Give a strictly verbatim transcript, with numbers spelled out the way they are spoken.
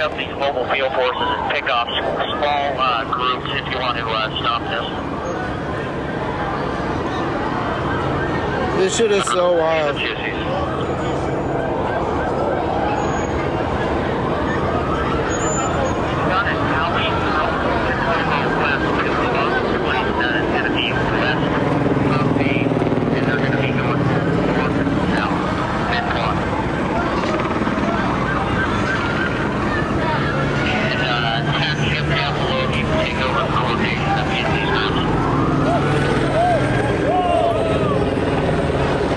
up these mobile field forces and pick off small uh, groups if you want to uh, stop this. This shit is so wild. Massachusetts.